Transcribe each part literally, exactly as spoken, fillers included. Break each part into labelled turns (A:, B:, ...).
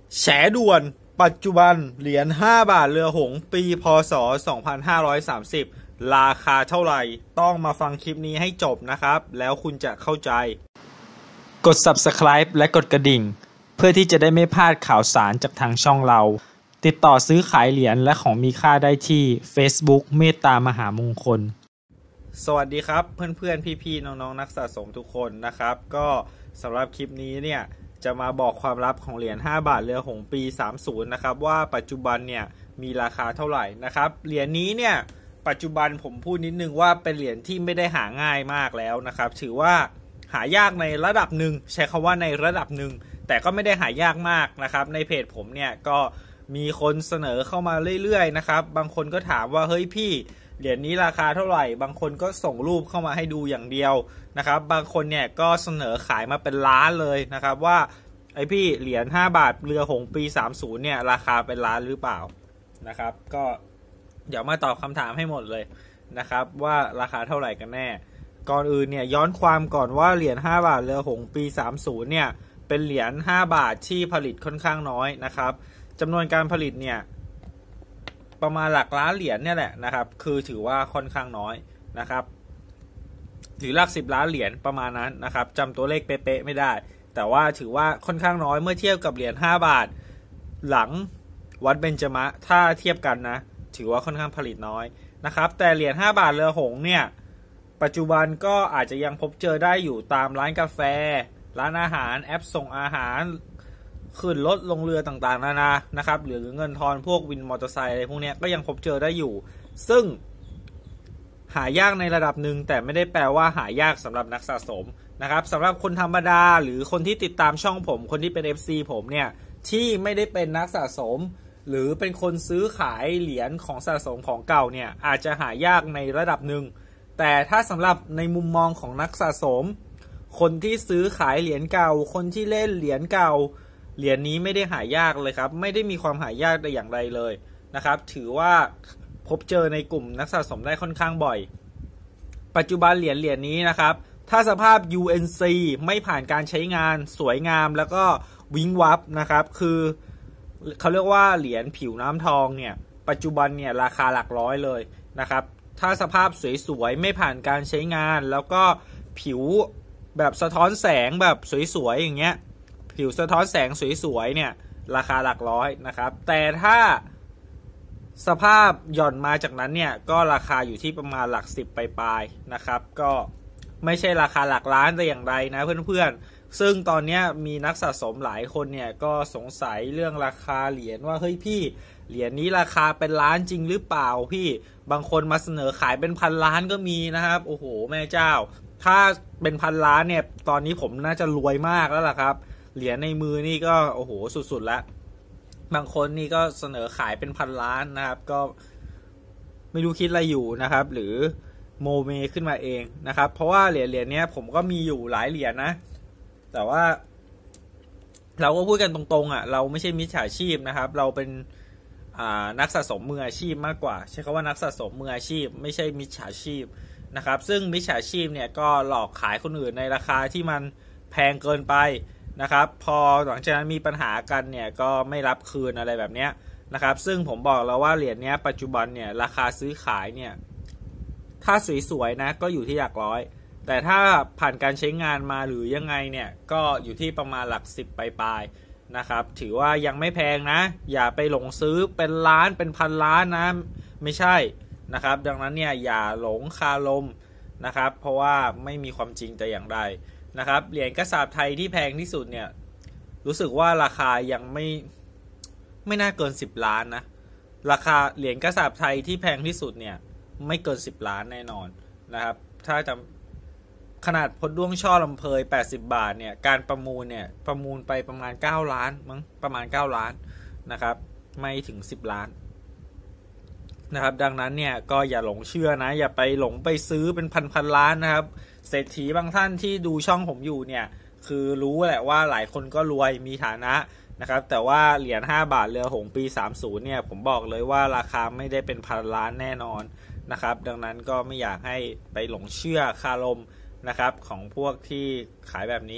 A: แฉด่วนปัจจุบันเหรียญห้าบาทเรือหงส์ปีพ.ศ. สองพันห้าร้อยสามสิบราคาเท่าไหร่ต้องมาฟังคลิปนี้ให้จบนะครับแล้วคุณจะเข้าใจ
B: กด ซับสไครบ์ และกดกระดิ่งเพื่อที่จะได้ไม่พลาดข่าวสารจากทางช่องเราติดต่อซื้อขายเหรียญและของมีค่าได้ที่ Facebook เมตตามหามงคล
A: สวัสดีครับเพื่อนๆพี่ๆน้องๆนักสะสมทุกคนนะครับก็สำหรับคลิปนี้เนี่ยจะมาบอกความลับของเหรียญห้าบาทเรือหงส์ปีสามสิบนะครับว่าปัจจุบันเนี่ยมีราคาเท่าไหร่นะครับเหรียญนี้เนี่ยปัจจุบันผมพูดนิดนึงว่าเป็นเหรียญที่ไม่ได้หาง่ายมากแล้วนะครับถือว่าหายากในระดับหนึ่งใช้คำว่าในระดับหนึ่งแต่ก็ไม่ได้หายากมากนะครับในเพจผมเนี่ยก็มีคนเสนอเข้ามาเรื่อยๆนะครับบางคนก็ถามว่าเฮ้ยพี่เหรียญนี้ราคาเท่าไหร่บางคนก็ส่งรูปเข้ามาให้ดูอย่างเดียวนะครับบางคนเนี่ยก็เสนอขายมาเป็นล้านเลยนะครับว่าไอพี่เหรียญห้าบาทเรือหงส์ปีสามสิบเนี่ยราคาเป็นล้านหรือเปล่านะครับก็เดี๋ยวมาตอบคำถามให้หมดเลยนะครับว่าราคาเท่าไหร่กันแน่ก่อนอื่นเนี่ยย้อนความก่อนว่าเหรียญห้าบาทเรือหงส์ปีสามสิบเนี่ยเป็นเหรียญห้าบาทที่ผลิตค่อนข้างน้อยนะครับจำนวนการผลิตเนี่ยประมาณหลักล้านเหรียญเนี่ยแหละนะครับคือถือว่าค่อนข้างน้อยนะครับหรือหลักสิบล้านเหรียญประมาณนั้นนะครับจำตัวเลขเป๊ะๆไม่ได้แต่ว่าถือว่าค่อนข้างน้อยเมื่อเทียบกับเหรียญห้าบาทหลังวัดเบญจมะถ้าเทียบกันนะถือว่าค่อนข้างผลิตน้อยนะครับแต่เหรียญห้าบาทเรือหงส์เนี่ยปัจจุบันก็อาจจะยังพบเจอได้อยู่ตามร้านกาแฟร้านอาหารแอปส่งอาหารขึ้นรถลงเรือต่างๆนานานะครับหรือเงินทอนพวกวินมอเตอร์ไซค์อะไรพวกนี้ก็ยังพบเจอได้อยู่ซึ่งหายากในระดับหนึ่งแต่ไม่ได้แปลว่าหายากสำหรับนักสะสมนะครับสำหรับคนธรรมดาหรือคนที่ติดตามช่องผมคนที่เป็น เอฟ ซี ผมเนี่ยที่ไม่ได้เป็นนักสะสมหรือเป็นคนซื้อขายเหรียญของสะสมของเก่าเนี่ยอาจจะหายากในระดับหนึ่งแต่ถ้าสำหรับในมุมมองของนักสะสมคนที่ซื้อขายเหรียญเก่าคนที่เล่นเหรียญเก่าเหรียญนี้ไม่ได้หายากเลยครับไม่ได้มีความหายากแต่อย่างใดเลยนะครับถือว่าพบเจอในกลุ่มนักสะสมได้ค่อนข้างบ่อยปัจจุบันเหรียญเหรียญนี้นะครับถ้าสภาพ ยู เอ็น ซี ไม่ผ่านการใช้งานสวยงามแล้วก็วิงวับนะครับคือเขาเรียกว่าเหรียญผิวน้ำทองเนี่ยปัจจุบันเนี่ยราคาหลักร้อยเลยนะครับถ้าสภาพสวยๆไม่ผ่านการใช้งานแล้วก็ผิวแบบสะท้อนแสงแบบสวยๆอย่างเงี้ยผิวสะท้อนแสงสวยๆเนี่ยราคาหลักร้อยนะครับแต่ถ้าสภาพหย่อนมาจากนั้นเนี่ยก็ราคาอยู่ที่ประมาณหลักสิบปลายๆนะครับก็ไม่ใช่ราคาหลักล้านแต่อย่างใดนะเพื่อนๆซึ่งตอนนี้มีนักสะสมหลายคนเนี่ยก็สงสัยเรื่องราคาเหรียญว่าเฮ้ยพี่เหรียญนี้ราคาเป็นล้านจริงหรือเปล่าพี่บางคนมาเสนอขายเป็นพันล้านก็มีนะครับโอ้โหแม่เจ้าถ้าเป็นพันล้านเนี่ยตอนนี้ผมน่าจะรวยมากแล้วล่ะครับเหรียญในมือนี่ก็โอ้โหสุดๆแล้วบางคนนี่ก็เสนอขายเป็นพันล้านนะครับก็ไม่รู้คิดอะไรอยู่นะครับหรือโมเมขึ้นมาเองนะครับเพราะว่าเหรียญเหรียญนี้ผมก็มีอยู่หลายเหรียญนะแต่ว่าเราก็พูดกันตรงๆอ่ะเราไม่ใช่มิจฉาชีพนะครับเราเป็นนักสะสมมืออาชีพมากกว่าใช้คำว่านักสะสมมืออาชีพไม่ใช่มิจฉาชีพนะครับซึ่งมิจฉาชีพเนี่ยก็หลอกขายคนอื่นในราคาที่มันแพงเกินไปนะครับพอหลังจากนั้นมีปัญหากันเนี่ยก็ไม่รับคืนอะไรแบบนี้นะครับซึ่งผมบอกแล้วว่าเหรียญนี้ปัจจุบันเนี่ยราคาซื้อขายเนี่ยถ้าสวยๆนะก็อยู่ที่หลักร้อยแต่ถ้าผ่านการใช้งานมาหรือยังไงเนี่ยก็อยู่ที่ประมาณหลักสิบปลายๆนะครับถือว่ายังไม่แพงนะอย่าไปหลงซื้อเป็นล้านเป็นพันล้านนะไม่ใช่นะครับดังนั้นเนี่ยอย่าหลงคาลมนะครับเพราะว่าไม่มีความจริงแต่อย่างใดนะครับเหรียญกระสาบไทยที่แพงที่สุดเนี่ยรู้สึกว่าราคายังไม่ไม่น่าเกินสิบล้านนะราคาเหรียญกระสาบไทยที่แพงที่สุดเนี่ยไม่เกินสิบล้านแน่นอนนะครับถ้าจำขนาดพดด้วงช่อลำเพยแปดสิบบาทเนี่ยการประมูลเนี่ยประมูลไปประมาณเก้าล้านมั้งประมาณเก้าล้านนะครับไม่ถึงสิบล้านนะครับดังนั้นเนี่ยก็อย่าหลงเชื่อนะอย่าไปหลงไปซื้อเป็นพันพันล้านนะครับเศรษฐีบางท่านที่ดูช่องผมอยู่เนี่ยคือรู้แหละว่าหลายคนก็รวยมีฐานะนะครับแต่ว่าเหรียญห้าบาทเรือหงส์ปีสามสิบเนี่ยผมบอกเลยว่าราคาไม่ได้เป็นพันล้านแน่นอนนะครับดังนั้นก็ไม่อยากให้ไปหลงเชื่อคาลมนะครับของพวกที่ขายแบบนี้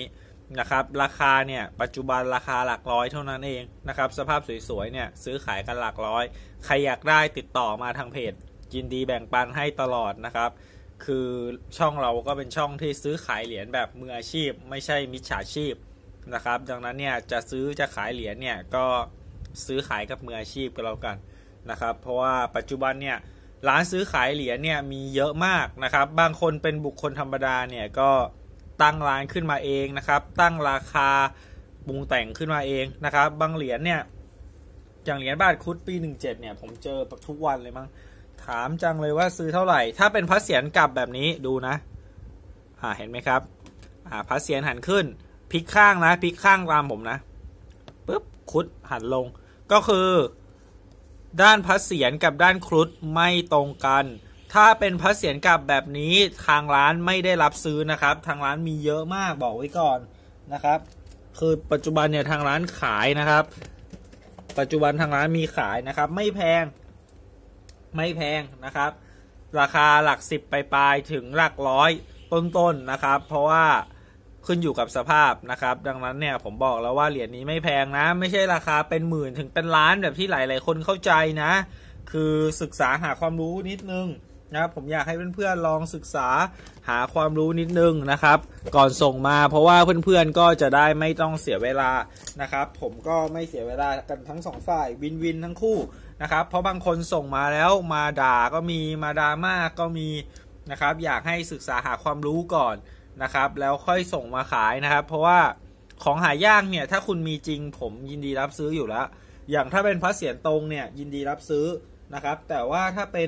A: นะครับราคาเนี่ยปัจจุบันราคาหลักร้อยเท่านั้นเองนะครับสภาพสวยๆเนี่ยซื้อขายกันหลักร้อยใครอยากได้ติดต่อมาทางเพจยินดีแบ่งปันให้ตลอดนะครับคือช่องเราก็เป็นช่องที่ซื้อขายเหรียญแบบมืออาชีพไม่ใช่มิจฉาชีพนะครับดังนั้นเนี่ยจะซื้อจะขายเหรียญเนี่ยก็ซื้อขายกับมืออาชีพก็แล้วกันนะครับเพราะว่าปัจจุบันเนี่ยร้านซื้อขายเหรียญเนี่ยมีเยอะมากนะครับบางคนเป็นบุคคลธรรมดาเนี่ยก็ตั้งร้านขึ้นมาเองนะครับตั้งราคาปรุงแต่งขึ้นมาเองนะครับบางเหรียญเนี่ยอย่างเหรียญบาทครุฑปีหนึ่งเจ็ดเนี่ยผมเจอทุกวันเลยมั้งถามจังเลยว่าซื้อเท่าไหร่ถ้าเป็นพระเศียรกลับแบบนี้ดูนะอ่าเห็นไหมครับอ่าพระเศียรหันขึ้นพลิกข้างนะพลิกข้างตามผมนะปึ๊บครุฑหันลงก็คือด้านพระเศียรกับด้านครุฑไม่ตรงกันถ้าเป็นพระเศียรกลับแบบนี้ทางร้านไม่ได้รับซื้อนะครับทางร้านมีเยอะมากบอกไว้ก่อนนะครับคือปัจจุบันเนี่ยทางร้านขายนะครับปัจจุบันทางร้านมีขายนะครับไม่แพงไม่แพงนะครับราคาหลักสิบปลายๆถึงหลักร้อยต้นๆ น, นะครับเพราะว่าขึ้นอยู่กับสภาพนะครับดังนั้นเนี่ยผมบอกแล้วว่าเหรียญนี้ไม่แพงนะไม่ใช่ราคาเป็นหมื่นถึงเป็นล้านแบบที่หลายๆคนเข้าใจนะคือศึกษาหาความรู้นิดนึงนะครับผมอยากให้เพื่อนๆลองศึกษาหาความรู้นิดนึงนะครับก่อนส่งมาเพราะว่าเพื่อนๆก็จะได้ไม่ต้องเสียเวลานะครับผมก็ไม่เสียเวลากันทั้งสองฝ่ายวินวินทั้งคู่นะครับเพราะบางคนส่งมาแล้วมาด่าก็มีมาดราม่าก็มีนะครับอยากให้ศึกษาหาความรู้ก่อนนะครับแล้วค่อยส่งมาขายนะครับเพราะว่าของหายากเนี่ยถ้าคุณมีจริงผมยินดีรับซื้ออยู่แล้วอย่างถ้าเป็นพระเศียรตรงเนี่ยยินดีรับซื้อนะครับแต่ว่าถ้าเป็น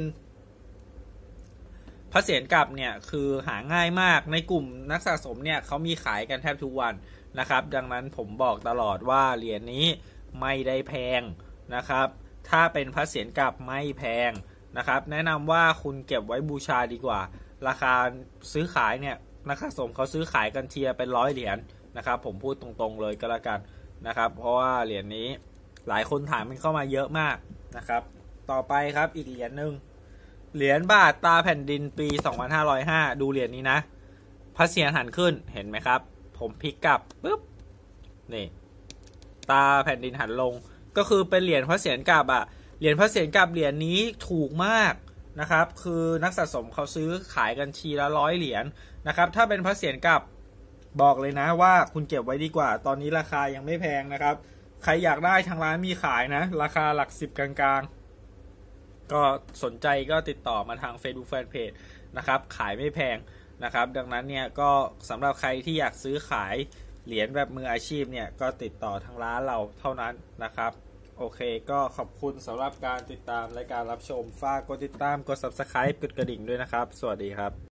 A: พระเศียรกลับเนี่ยคือหาง่ายมากในกลุ่มนักสะสมเนี่ยเขามีขายกันแทบทุกวันนะครับดังนั้นผมบอกตลอดว่าเหรียญนี้ไม่ได้แพงนะครับถ้าเป็นพระเศียรกลับไม่แพงนะครับแนะนำว่าคุณเก็บไว้บูชาดีกว่าราคาซื้อขายเนี่ยนักสะสมเขาซื้อขายกันเทียเป็นร้อยเหรียญนะครับผมพูดตรงๆเลยก็แล้วกันนะครับเพราะว่าเหรียญนี้หลายคนถามมันเข้ามาเยอะมากนะครับต่อไปครับอีกเหรียญหนึ่งเหรียญบาทตาแผ่นดินปีสองพันห้าร้อยห้าดูเหรียญนี้นะพระเศียรหันขึ้นเห็นไหมครับผมพลิกกลับปึ๊บนี่ตาแผ่นดินหันลงก็คือเป็นเหรียญพระเศียรกลับอะเหรียญพระเศียรกลับเหรียญนี้ถูกมากนะครับคือนักสะสมเขาซื้อขายกันทีละร้อยเหรียญนะครับถ้าเป็นพระเศียรกลับบอกเลยนะว่าคุณเก็บไว้ดีกว่าตอนนี้ราคายังไม่แพงนะครับใครอยากได้ทางร้านมีขายนะราคาหลักสิบกลางๆก็สนใจก็ติดต่อมาทาง Facebook Fanpage นะครับขายไม่แพงนะครับดังนั้นเนี่ยก็สำหรับใครที่อยากซื้อขายเหรียญแบบมืออาชีพเนี่ยก็ติดต่อทางร้านเราเท่านั้นนะครับโอเคก็ขอบคุณสำหรับการติดตามและการรับชมฝากกดติดตามกด Subscribe กดกระดิ่งด้วยนะครับสวัสดีครับ